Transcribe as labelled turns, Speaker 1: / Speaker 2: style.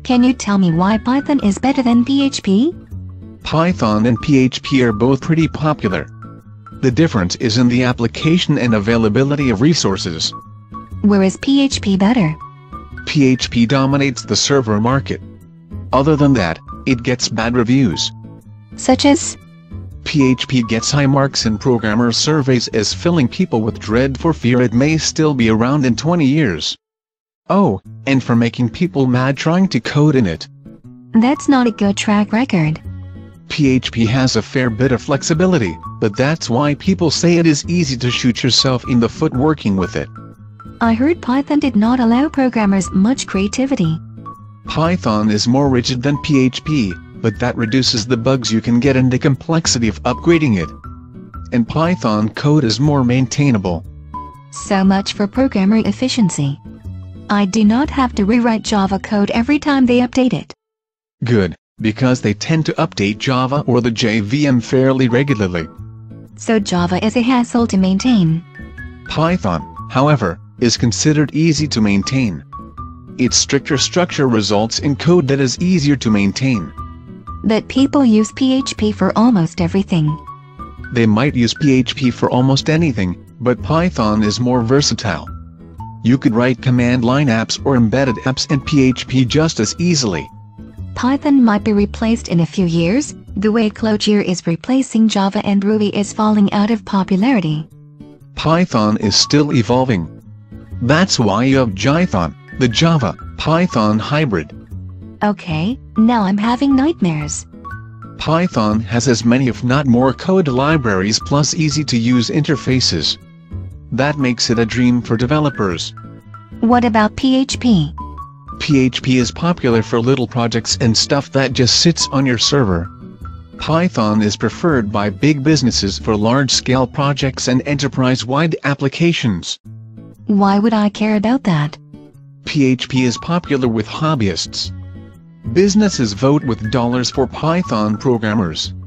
Speaker 1: Can you tell me why Python is better than PHP?
Speaker 2: Python and PHP are both pretty popular. The difference is in the application and availability of resources.
Speaker 1: Where is PHP better?
Speaker 2: PHP dominates the server market. Other than that, it gets bad reviews.
Speaker 1: Such as?
Speaker 2: PHP gets high marks in programmer surveys as filling people with dread for fear it may still be around in 20 years. Oh, and for making people mad trying to code in it.
Speaker 1: That's not a good track record.
Speaker 2: PHP has a fair bit of flexibility, but that's why people say it is easy to shoot yourself in the foot working with it.
Speaker 1: I heard Python did not allow programmers much creativity.
Speaker 2: Python is more rigid than PHP, but that reduces the bugs you can get and the complexity of upgrading it. And Python code is more maintainable.
Speaker 1: So much for programmer efficiency. I do not have to rewrite Java code every time they update it.
Speaker 2: Good, because they tend to update Java or the JVM fairly regularly.
Speaker 1: So Java is a hassle to maintain.
Speaker 2: Python, however, is considered easy to maintain. Its stricter structure results in code that is easier to maintain.
Speaker 1: But people use PHP for almost everything.
Speaker 2: They might use PHP for almost anything, but Python is more versatile. You could write command line apps or embedded apps in PHP just as easily.
Speaker 1: Python might be replaced in a few years, the way Clojure is replacing Java and Ruby is falling out of popularity.
Speaker 2: Python is still evolving. That's why you have Jython, the Java-Python hybrid.
Speaker 1: Okay, now I'm having nightmares.
Speaker 2: Python has as many if not more code libraries plus easy-to-use interfaces. That makes it a dream for developers.
Speaker 1: What about PHP?
Speaker 2: PHP is popular for little projects and stuff that just sits on your server. Python is preferred by big businesses for large-scale projects and enterprise-wide applications.
Speaker 1: Why would I care about that?
Speaker 2: PHP is popular with hobbyists. Businesses vote with dollars for Python programmers.